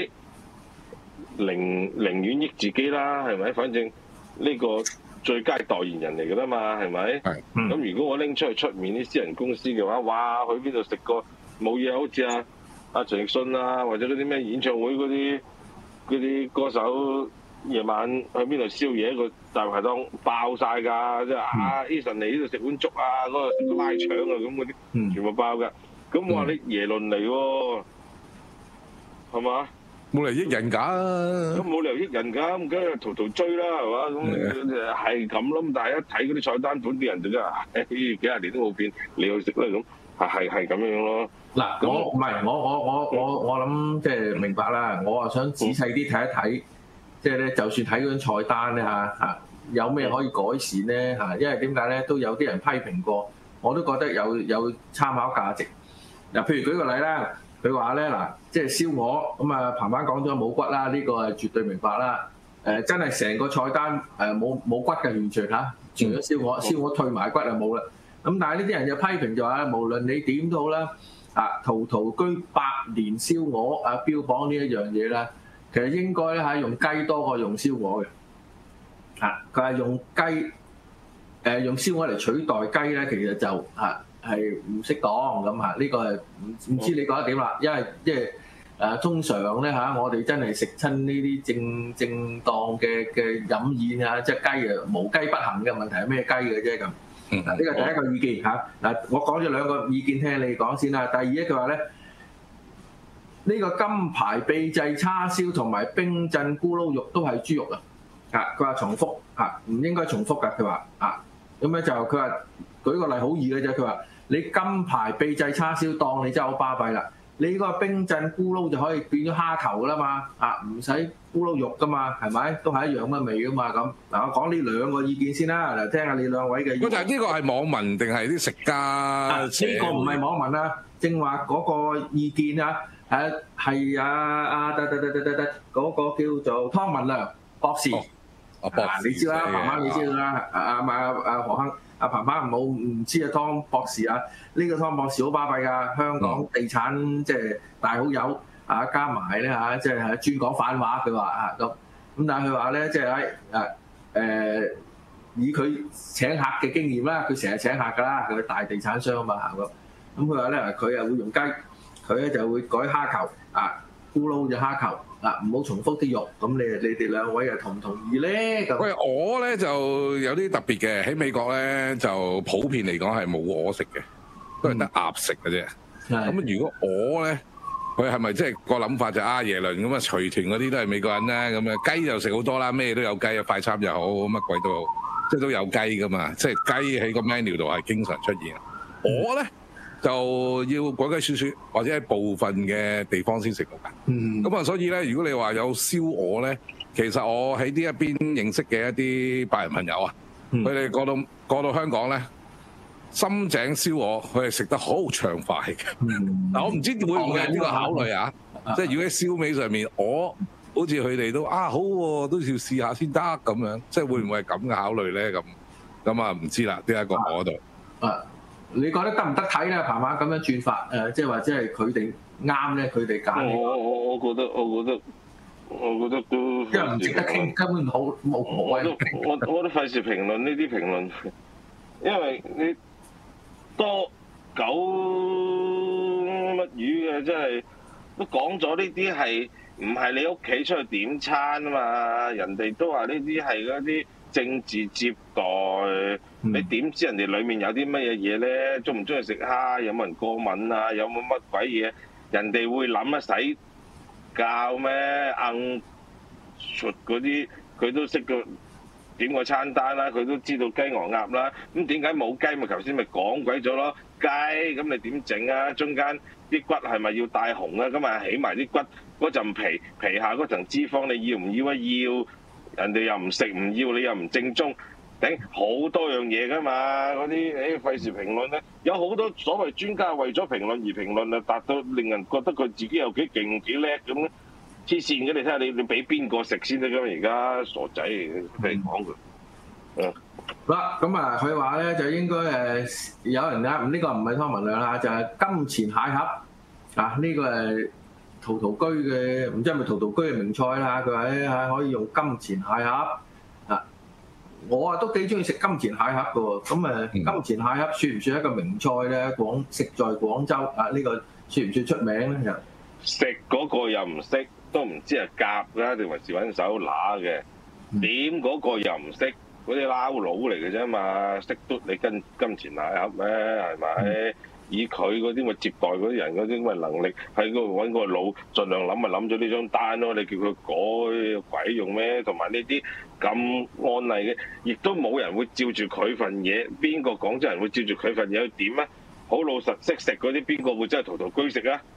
寧願益自己啦，係咪？反正呢個最佳代言人嚟㗎啦嘛，係咪？咁如果我拎出去出面啲私人公司嘅話，哇！去邊度食過冇嘢？好似阿陳奕迅啊，或者嗰啲咩演唱會嗰啲歌手，夜晚去邊度宵夜，個大排檔爆晒㗎，即係Eason嚟呢度食碗粥啊，嗰度食個拉腸啊，咁嗰啲全部爆㗎。咁我話你耶倫嚟喎，係嘛？ 冇理由益人㗎， 咁冇理由益人㗎，咁梗係陶陶追啦，係嘛？咁係咁咯。但係一睇嗰啲菜單本，啲人就真係幾廿年都冇變，你去食啦咁， 係咁樣咯。 嗱，我唔係我諗即係明白啦。我啊想仔細啲睇一睇，即係咧，就算睇嗰張菜單咧嚇，有咩可以改善咧嚇？因為點解咧，都有啲人批評過，我都覺得有參考價值。嗱，譬如舉個例啦，佢話咧嗱，即係燒鵝咁啊，彭彭講咗冇骨啦，呢個係絕對明白啦。真係成個菜單冇骨嘅完全嚇，除咗燒鵝退埋骨就冇啦。咁但係呢啲人就批評就話，無論你點都好啦，陶陶居百年燒鵝標榜呢一樣嘢啦，其實應該咧係用雞多過用燒鵝嘅。佢係用雞用燒鵝嚟取代雞咧，其實就係唔適當咁嚇。呢個係唔知你覺得點啦？因為即係通常咧我哋真係食親呢啲正當嘅飲宴啊，即係雞啊無雞不行嘅問題係咩雞嘅啫咁。呢個第一個意見嚇。嗱，我講咗兩個意見聽你講先啦。第二一句話咧，呢個金牌秘製叉燒同埋冰鎮咕嚕肉都係豬肉啊！佢話重複唔應該重複㗎。佢話咁咧就佢話舉個例好易嘅啫。佢話你金牌秘製叉燒當你真係好巴閉啦。你嗰個冰鎮咕嚕就可以變咗蝦球㗎啦嘛，唔使咕嚕肉㗎嘛，係咪？都係一樣嘅味㗎嘛咁。嗱，我講呢兩個意見先啦，嚟聽下你兩位嘅意見。 就係呢個係網民定係啲食家？ 呢個唔係網民啊，正話嗰個意見啊，係嗰個叫做湯文亮博士。你知啦，彭彭你知啦，何亨。彭彭唔知湯博士啊，呢個湯博士好巴閉㗎，香港地產即係大好友加埋咧即係專講反話。佢話咁，但係佢話咧即係以佢請客嘅經驗啦，佢成日請客㗎啦，佢大地產商啊嘛咁佢話咧佢又會用雞，佢咧就會改蝦球咕嚕就蝦球。唔好重複啲肉，咁你哋兩位又同唔同意咧？咁喂，我咧就有啲特別嘅，喺美國咧就普遍嚟講係冇鵝食嘅，都係得鴨食嘅啫。咁如果鵝咧，佢係咪即係個諗法就耶倫咁隨團嗰啲都係美國人咧？咁雞就食好多啦，咩都有雞啊，快餐又好，乜鬼都好，即係都有雞噶嘛。即係雞喺個 menu 度係經常出現。鵝咧就要鬼鬼祟祟，或者喺部分嘅地方先食到㗎。咁所以咧，如果你話有燒鵝咧，其實我喺呢一邊認識嘅一啲白人朋友佢哋過到香港咧，深井燒鵝佢係食得好暢快嘅。嗱，我唔知會唔會有呢個考慮即係如果喺燒味上面，鵝好似佢哋都好喎，都要試下先得咁樣，即係會唔會係咁嘅考慮咧？咁唔知啦，呢一個鵝度。 你覺得得唔得睇咧？彭彭咁樣轉法即係話即係佢哋啱咧，佢哋揀。 我覺得都因為唔值得傾，根本冇謂。 我都費事評論呢啲評論，因為你多狗乜魚嘅，真係都講咗呢啲係唔係你屋企出去點餐啊嘛？人哋都話呢啲係嗰啲政治接待。你點知人哋裡面有啲乜嘢嘢咧？中唔中意食蝦？有冇人過敏啊？有冇乜鬼嘢？人哋會諗一使教咩？出嗰啲佢都識個點個餐單啦，佢都知道雞鵝鴨啦。咁點解冇雞？咪頭先咪講鬼咗咯？雞咁你點整啊？中間啲骨係咪要帶紅啊？咁啊起埋啲骨嗰陣皮下嗰層脂肪，你要唔要啊？要，人哋又唔食唔要，你又唔正宗。頂好多樣嘢㗎嘛，嗰啲費事評論咧，有好多所謂專家為咗評論而評論達到令人覺得佢自己又幾勁幾叻咁咧，黐線嘅。你睇下你俾邊個食先得㗎嘛？而家傻仔嚟嘅，俾你講佢。 嗱咁佢話咧就應該有人呢個唔係湯文亮啦，就係金錢蟹盒呢個係陶陶居嘅，唔知係咪陶陶居嘅名菜啦。佢話可以用金錢蟹盒。我都幾中意食金錢蟹盒嘅喎，咁金錢蟹盒算唔算一個名菜咧？食在廣州呢個算唔算出名咧？ 食嗰個又唔識，都唔知係夾啦定還是揾手揦嘅，點嗰個又唔識，嗰啲撈佬嚟嘅啫嘛，識嘟你跟金錢蟹盒咩？係咪？以佢嗰啲咪接待嗰啲人嗰啲咁嘅能力，喺嗰度揾個腦，盡量諗咪諗咗呢張單咯。你叫佢改鬼用咩？同埋呢啲咁案例嘅，亦都冇人會照住佢份嘢。邊個廣州人會照住佢份嘢去點啊？ 好老實識食嗰啲，邊個會真係徒居食啊？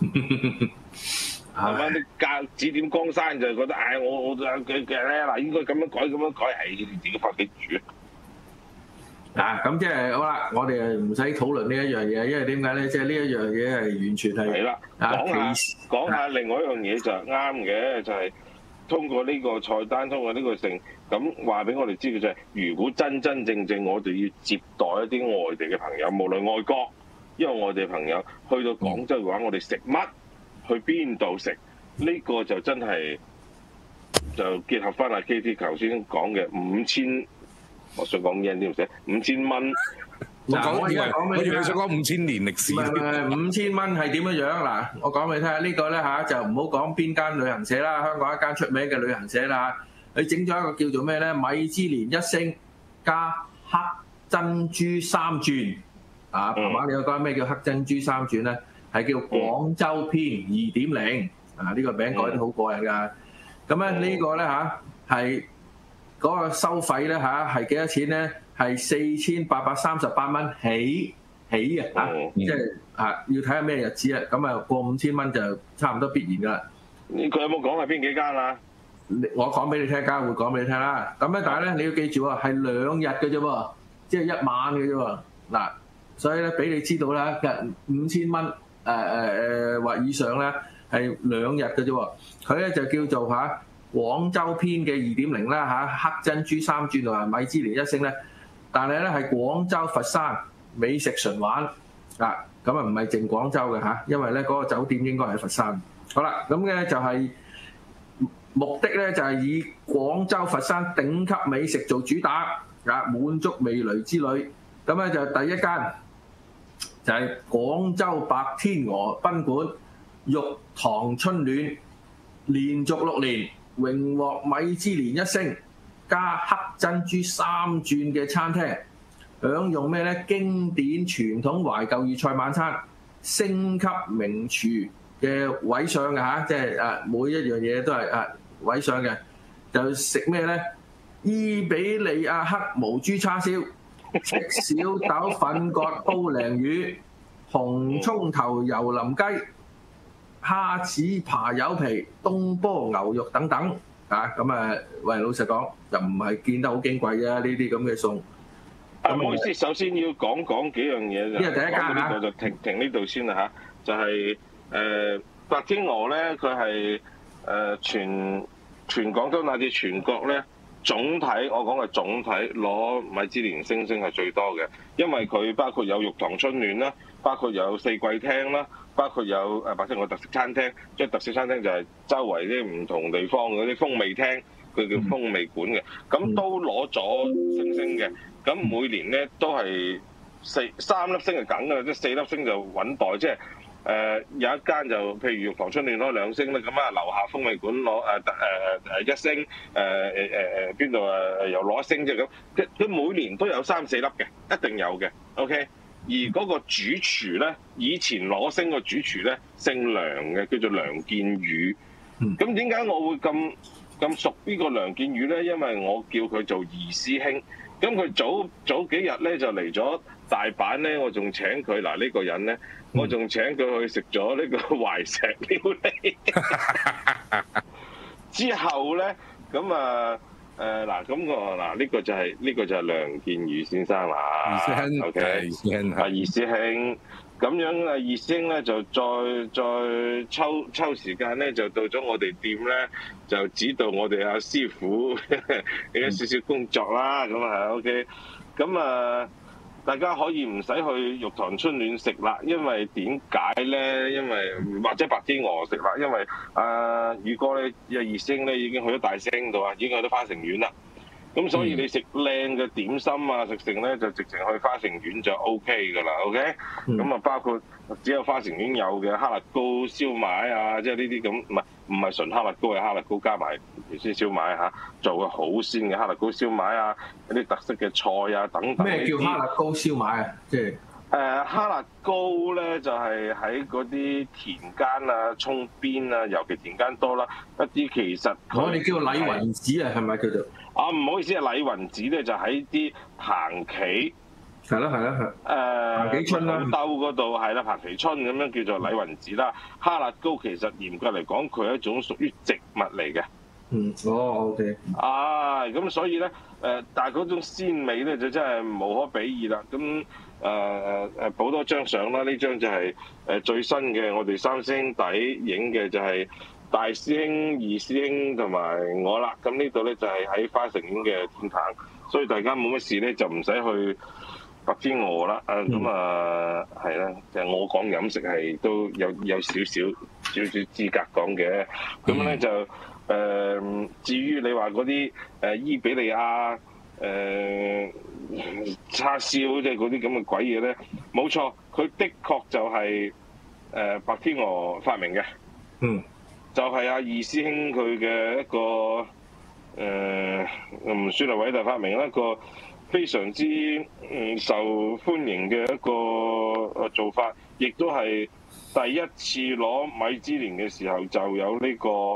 係嘛？啲教指點江山就係覺得，我嘅咧嗱，應該咁樣改，係你自己翻屋企煮。 咁即係好啦，我哋唔使討論呢一樣嘢，因為點解咧？即係呢一樣嘢係完全係啦。講下另外一樣嘢就係啱嘅，就係通過呢個菜單，通過呢個性，咁話俾我哋知嘅就係，如果真真正正我哋要接待一啲外地嘅朋友，無論外國，因為外地朋友去到廣州嘅話，我哋食乜？去邊度食？呢個就真係就結合翻阿 KT 頭先講嘅5000，我想講yen啲唔使5000蚊。 我而家講俾你聽， 我想講5000年歷史。 唔係5000蚊係點樣樣嗱？我講俾你聽下，呢個咧就唔好講邊間旅行社啦，香港一間出名嘅旅行社啦，佢整咗一個叫做咩咧？米芝蓮1星加黑珍珠3鑽。爸爸你有講咩叫黑珍珠3鑽咧？係叫廣州篇2.0，呢個名改得好過癮㗎。咁咧呢個咧係嗰個收費咧係幾多錢咧？係4838蚊起嘅即係要睇下咩日子啊。咁啊過5000蚊就差唔多必然㗎啦。 佢有冇講係邊幾間啊？ 我講俾你聽，間會講俾你聽啦。咁咧但係咧你要記住喎，係2日嘅啫喎，即係1晚嘅啫喎。嗱，所以咧俾你知道啦，5000蚊。或以上咧係2日嘅啫喎，佢咧就叫做廣州篇嘅2.0啦黑珍珠3鑽同埋米芝蓮1星咧，但係咧係廣州佛山美食純玩咁啊唔係淨廣州嘅因為咧嗰個酒店應該係佛山。好啦，咁嘅就係目的咧就係以廣州佛山頂級美食做主打滿足味蕾之旅。咁咧就第一間。就係廣州白天鵝賓館玉堂春暖，連續6年榮獲米芝蓮1星加黑珍珠3鑽嘅餐廳，享用咩咧？經典傳統懷舊粵菜晚餐，星級名廚嘅位上嘅即係每一樣嘢都係位上嘅。就食咩咧？伊比利亞黑毛豬叉燒。赤小豆粉葛煲鯪魚、紅葱頭油淋雞、蝦子扒柚皮、東坡牛肉等等喂，老實講就唔係見得好矜貴嘅呢啲咁嘅餸。 唔好意思，首先要講幾樣嘢就。呢個第一間呢個就停呢度先啦就係白天鵝咧，佢係全廣州乃至全國咧。總體我講嘅總體攞米芝蓮星係最多嘅，因為佢包括有玉堂春暖啦，包括有四季廳啦，包括有白天鵝特色餐廳，即係特色餐廳就係周圍啲唔同地方嗰啲風味廳，佢叫風味館嘅，咁都攞咗星嘅，咁每年咧都係3粒星係梗㗎，即係4粒星就穩袋，即係。有一間就譬如玉堂春暖攞2星啦，咁樓下風味館攞1星，邊度又攞1星啫咁，佢每年都有3、4粒嘅，一定有嘅 ，OK。而嗰個主廚咧，以前攞星個主廚咧姓梁嘅，叫做梁建宇。咁點解我會咁熟呢個梁建宇咧？因為我叫佢做二師兄。咁佢早幾日咧就嚟咗大阪咧，我仲請佢呢個人咧，我仲請佢去食咗呢個懷石料理。之後咧，咁呢個就係梁建宇先生啦。 二師兄 ，OK， 二師兄二師兄。咁樣二師兄咧就再抽時間咧，就到咗我哋店咧，就指導我哋阿師傅嘅少少工作啦。咁OK。咁大家可以唔使去玉堂春暖食啦，因為點解咧？因為或者白天鵝食啦，因為宇哥咧二師兄咧已經去咗大星度啊，已經去咗花城苑啦。咁所以你食靚嘅點心啊，食成咧就直情去花城苑就 OK 㗎啦 ，OK？咁包括只有花城苑有嘅哈辣糕燒賣啊，即係呢啲咁，唔係純哈辣糕，係哈辣糕加埋條鮮燒賣做嘅好鮮嘅哈辣糕燒賣啊，有啲特色嘅菜啊等等。 咩叫哈辣糕燒賣啊？即係哈辣糕咧就係喺嗰啲田間啊、涌邊啊，尤其田間多啦，一啲其實我哋叫禮雲子啊，係咪叫做？ 唔好意思啊，禮雲子咧就喺啲棚企係啦係啦係。彭喜春啦， 兜嗰度係啦，彭喜春咁樣叫做禮雲子啦。哈辣糕其實嚴格嚟講，佢係一種屬於植物嚟嘅。 OK。 咁所以咧但係嗰種鮮味咧就真係無可比擬啦。咁補多張相啦，呢張就係最新嘅我哋三師兄弟影嘅，就係大師兄、二師兄同埋我啦。咁呢度咧就係喺花城影嘅天棚，所以大家冇乜事咧就唔使去白天鵝啦。咁係啦，就係我講飲食係都有少少資格講嘅。咁咧就至於你話嗰啲伊比利亞叉燒即係嗰啲咁嘅鬼嘢咧，冇錯，佢的確就係白天鵝發明嘅。就係阿二師兄佢嘅一個唔算係偉大發明，一個非常之受歡迎嘅一個做法，亦都係第一次攞米芝蓮嘅時候就有呢個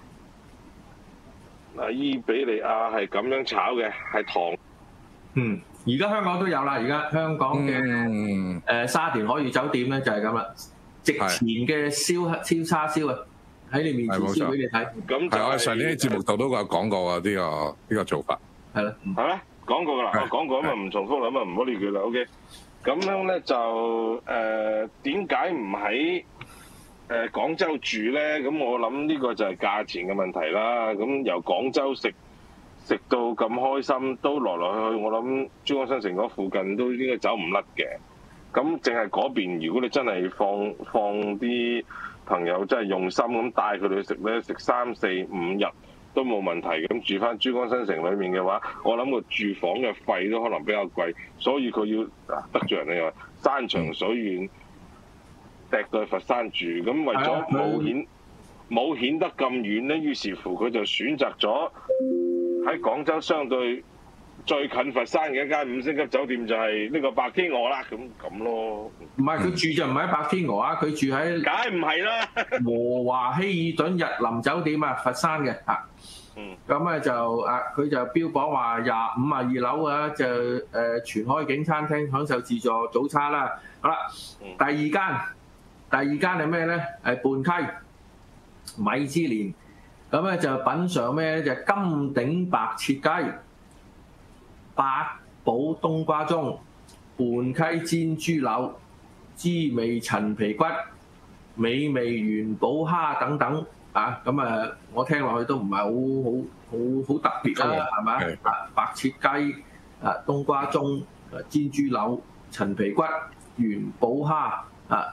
伊比利亞係咁樣炒嘅，係糖。 而家香港都有啦，而家香港嘅沙田海悅酒店咧就係咁啦，直前嘅燒叉燒啊，喺你面前燒俾你睇。咁係我哋上年啲節目度都有講過啊，呢個做法係啦， 係咩？講過㗎啦，我講過咁啊，唔重複啦，咁啊唔好理佢啦。OK， 咁樣咧就點解唔喺廣州住咧？咁我諗呢個就係價錢嘅問題啦。咁由廣州食到咁開心，都來來去去，我諗珠江新城嗰附近都應該走唔甩嘅。咁淨係嗰邊，如果你真係放啲朋友真係用心咁帶佢哋去食咧，食3、4、5日都冇問題。咁住翻珠江新城裏面嘅話，我諗個住房嘅費都可能比較貴，所以佢要得罪人哋話山長水遠，趯到去佛山住。咁為咗冇顯得咁遠咧，於是乎佢就選擇咗喺廣州相對最近佛山嘅一間5星級酒店，就係呢個白天鵝啦。咁咯。 唔係佢住就唔係喺白天鵝啊，佢住喺梗係唔係啦， 和華希爾頓日林酒店啊，佛山嘅嚇。咁咧就佢就標榜話52樓啊，就全開景餐廳，享受自助早餐啦。好啦，第二間係咩咧？係泮溪米芝蓮。咁咧就品嚐咩咧？就金頂白切雞、八寶冬瓜盅、泮溪煎豬柳、滋味陳皮骨、美味元寶蝦等等咁我聽落去都唔係好特別啦，係咪？白切雞、冬瓜盅、煎豬柳、陳皮骨、元寶蝦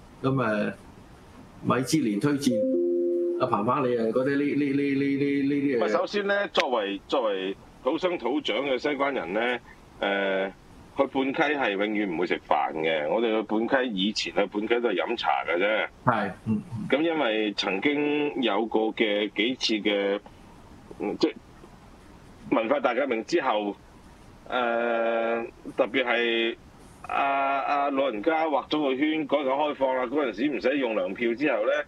米芝蓮推薦。阿彭彭，你覺得呢啲首先咧，作為土生土長嘅西關人咧，去泮溪係永遠唔會食飯嘅。我哋去泮溪以前去泮溪都係飲茶嘅啫。係，咁因為曾經有過嘅幾次嘅即文化大革命之後，特別係阿老人家畫咗個圈，改革開放啦，嗰陣時唔使用糧票之後咧。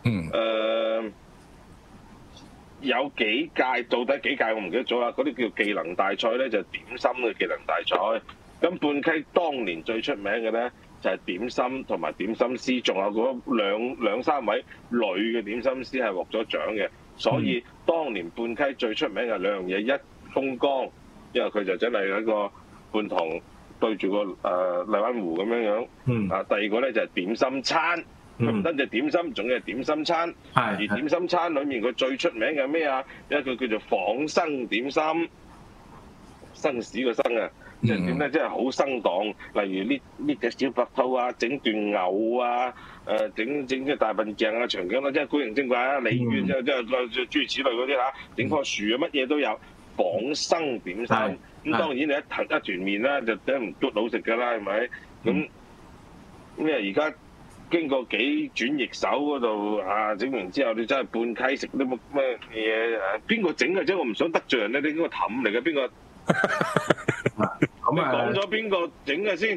有幾屆，到底幾屆我唔記得咗啦。嗰啲叫技能大賽咧，就係點心嘅技能大賽。咁泮溪當年最出名嘅咧，就係點心同埋點心師，仲有嗰兩三位女嘅點心師係獲咗獎嘅。所以當年泮溪最出名嘅兩樣嘢，一風光，因為佢就真係喺個泮塘對住個荔灣湖咁樣樣。第二個咧就係點心餐。佢唔單止點心，仲要係點心餐。而點心餐裏面佢最出名嘅咩啊？有一個叫做仿生點心，生屎個生啊！即係點咧？即係好生檔。例如呢隻小白兔啊，整段牛啊，整隻大笨象啊、長頸鹿，即係古靈精怪啊、鯉魚，即係諸如此類嗰啲嚇。整棵樹啊，乜嘢都有。仿生點心。咁當然你一團麵啦，就梗唔嘟好食㗎啦，係咪？咁因為而家經過幾轉易手嗰度整完之後，你真係泮溪食啲乜嘢？邊個整嘅啫？我唔想得罪人咧，你呢個氹嚟嘅邊個？你講咗邊個整嘅先？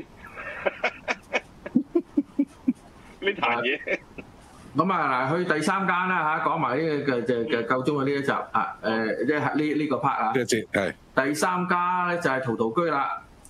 呢壇嘢。 咁去第三間啦講埋呢個就夠鐘嘅呢一集即係呢個 part 啊。第三家咧就係陶陶居啦。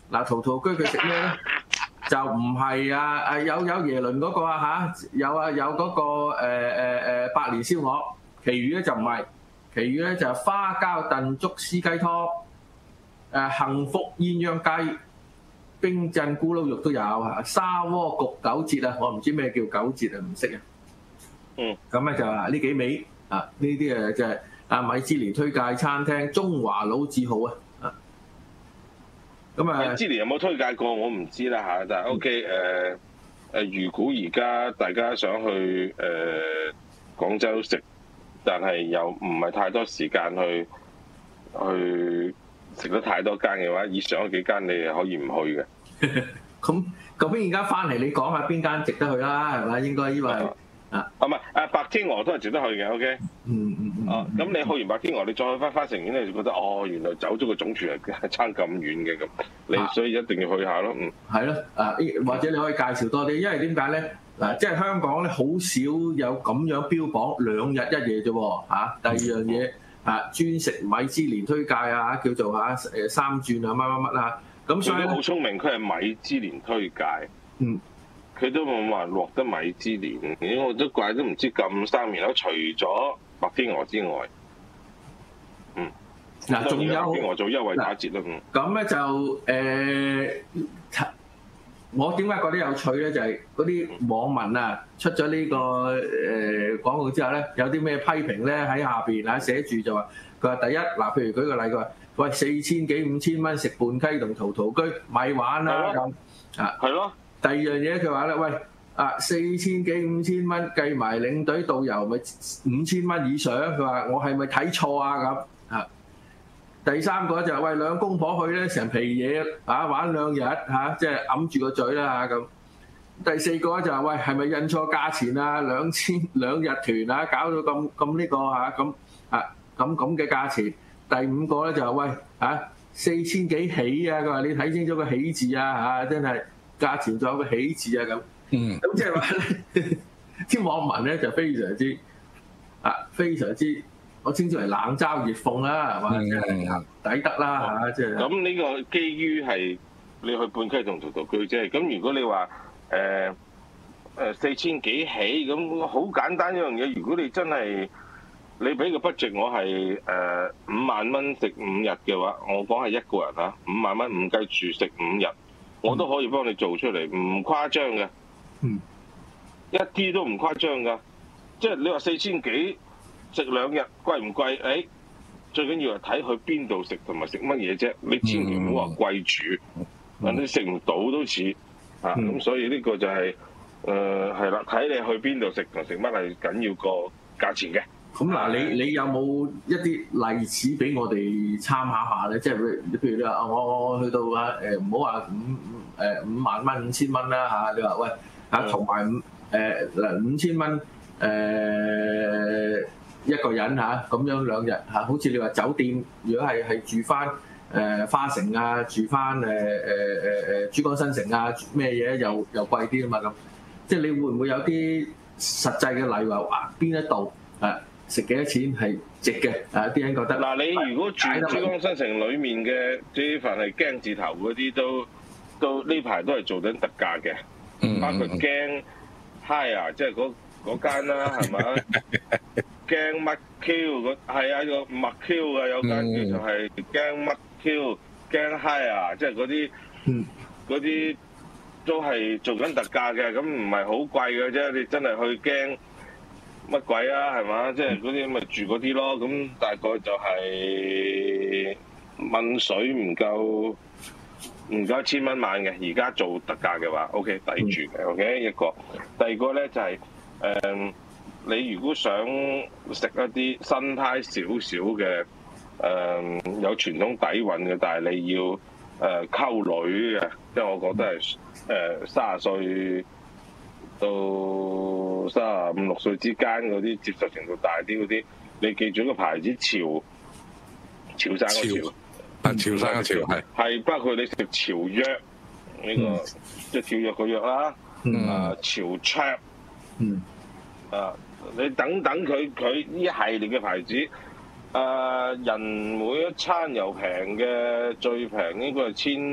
嗱，陶陶居佢食咩咧？就唔係有耶倫嗰個有嗰個百年燒鵝，其餘咧就唔係，其餘咧就係花膠燉竹絲雞湯，幸福鴛鴦雞、冰鎮咕嚕肉都有，沙鍋焗九節啊，我唔知咩叫九節啊，唔識啊。咁咧就話呢幾味呢啲就係米芝蓮推介餐廳中華老字號啊。咁米芝蓮有冇推介過我唔知啦嚇，但係 OK 如果而家大家想去廣州食，但係又唔係太多時間去食得太多間嘅話，以上嗰幾間你係可以唔去嘅。咁究竟而家翻嚟，你講下邊間值得去啦，係咪？應該因為唔係白天鵝都係值得去嘅 ，OK。咁你去完白天鵝，你再去翻花城苑，你就覺得原來走咗個總廚係差咁遠嘅咁，你所以一定要去下咯。係咯，或者你可以介紹多啲，因為點解咧？嗱，即係香港咧好少有咁樣標榜2日1夜啫喎嚇。第二樣嘢專食米芝蓮推介叫做三轉乜啊。咁所以好聰明，佢係米芝蓮推介。佢都冇話獲得米芝蓮，我都怪都唔知咁生面口，除咗白天鵝之外，嗱，仲有白天鵝做優惠打折啦。咁咧就我點解覺得有趣咧？就係嗰啲網民出咗呢個廣告之後咧，有啲咩批評咧喺下邊寫住就話，佢話第一譬如舉個例，佢話喂4000幾5000蚊食半雞同陶陶居，咪玩啦咁係咯。第二樣嘢佢話咧，喂4000幾5000蚊計埋領隊導遊咪5000蚊以上，佢話我係咪睇錯啊咁啊？第三個就係喂兩公婆去咧成皮嘢玩2日即係揞住個嘴啦咁。第四個就係喂係咪印錯價錢啊？2日團搞到咁呢個咁嘅價錢。第五個咧就係喂4000幾起啊！佢話你睇清楚個起字真係。價錢仲有個喜字咁，咁即係話咧，啲網民咧就非常之，我稱之為冷嘲熱諷啦，係嘛？抵得啦即係。咁呢個基於係你去半溪同陶陶居啫。咁如果你話4000幾起，咁好簡單一樣嘢。如果你真係你俾個 budget 我係5萬蚊食5日嘅話，我講係一個人5萬蚊唔計住食5日。我都可以幫你做出嚟，唔誇張嘅，一啲都唔誇張㗎。即係你話4000幾食2日貴唔貴？最緊要係睇去邊度食同埋食乜嘢啫。你千祈唔好話貴住，你食唔到都似咁，所以呢個就係係啦，睇你去邊度食同食乜係緊要過價錢嘅。咁嗱，你有冇一啲例子俾我哋參考下咧？即係譬如你話我去到唔好話5萬蚊5000蚊啦你話喂同埋5000蚊一個人咁樣2日好似你話酒店，如果係住翻花城住翻珠江新城咩嘢又貴啲啊嘛咁，即係你會唔會有啲實際嘅例話邊一度食幾多錢係值嘅？啲人覺得嗱，你如果住珠江新城裡面嘅，即凡係驚字頭嗰啲都呢排都係做緊特價嘅，包括驚 Higher 即係嗰間啦，係咪？驚乜 Q 個麥 Q 嘅有間叫做係驚乜 Q 驚 Higher 即係嗰啲都係做緊特價嘅，咁唔係好貴嘅啫。你真係去驚乜鬼係嘛？即係嗰啲咪住嗰啲咯。咁大概就係問水唔夠1000蚊晚嘅。而家做特價嘅話 ，OK 抵住嘅。OK 一個，第二個咧就係你如果想食一啲新派少少嘅有傳統底蘊嘅，但係你要溝女嘅，即係我覺得係30歲到35、6歲之間嗰啲接受程度大啲嗰啲，你記住個牌子潮汕個潮，潮汕個潮係包括你食潮約呢個即係跳躍個約啦，潮卓，你等等佢呢一系列嘅牌子， 人每一餐又平嘅，最平應該係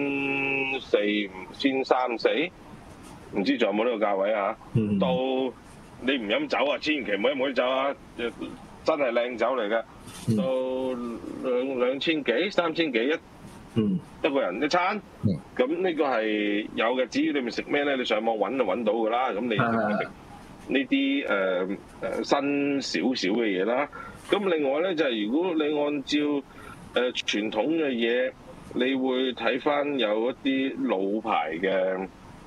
1400、1300，唔知仲有冇呢個價位啊？到你唔飲酒啊，千祈唔好飲酒啊！真係靚酒嚟嘅，到2000幾、3000幾一個人一餐。咁呢個係有嘅，至於你咪食咩咧？你上網揾就揾到㗎啦。咁你食呢啲新少少嘅嘢啦。咁另外咧就係、如果你按照傳統嘅嘢，你會睇翻有一啲老牌嘅，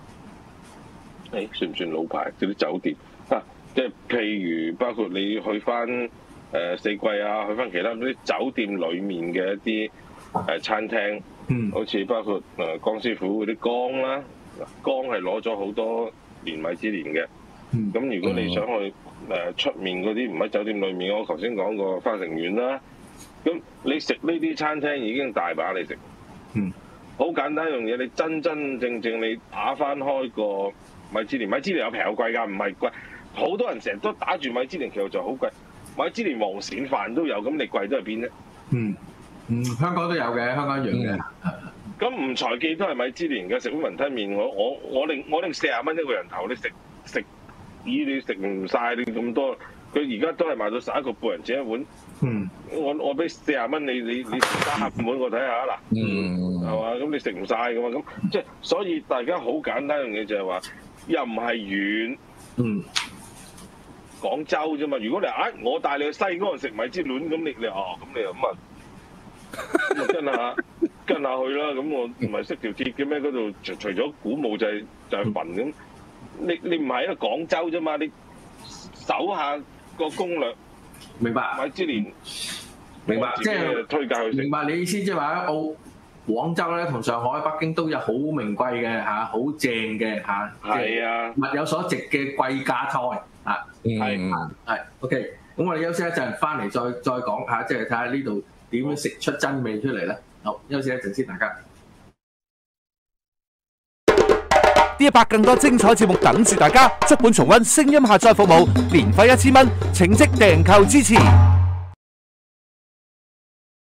算唔算老牌嗰啲酒店啊？即係譬如包括你去翻四季啊，去翻其他嗰啲酒店裡面嘅一啲餐廳，好似包括江師傅嗰啲江啦，江係攞咗好多年米芝蓮嘅。咁如果你想去出面嗰啲唔喺酒店裏面，我頭先講過花城苑啦，咁你食呢啲餐廳已經大把你食。好簡單一樣嘢，你真真正正你打翻開個米芝蓮，米芝蓮有平有貴㗎，唔係貴。好多人成日都打住米芝蓮，其實就好貴。米芝蓮黃鱔飯都有，咁你貴都係邊啫？ 香港都有嘅，香港一樣嘅。 咁吳財記都係米芝蓮嘅，食碗雲吞麵，我令40蚊一個人頭，你食你食唔晒，你咁多，佢而家都係賣到11個半人錢一碗。我俾40蚊你食3碗我睇下嗱，係嘛？咁你食唔晒噶嘛？咁即係所以大家好簡單一樣嘢就係話，又唔係遠，廣州啫嘛。如果你我帶你去西安食米芝蓮，咁你又咁啊跟下去啦。咁我唔係識條鐵嘅咩？嗰度除咗古墓就係墳咁。你唔係喺廣州啫嘛？你搜下個攻略， 明白？ 米芝蓮， 明白，即係推介去食。 明白你意思，即係話廣州咧同上海、北京都有好名貴嘅好正嘅係啊， 物有所值嘅貴價菜係 OK。咁我哋休息一陣，翻嚟再講下，即係睇下呢度點樣食出真味出嚟咧。好，休息一陣先，大家。 D100更多精彩節目等住大家，足本重溫聲音下載服務，年費1000蚊，請即訂購支持。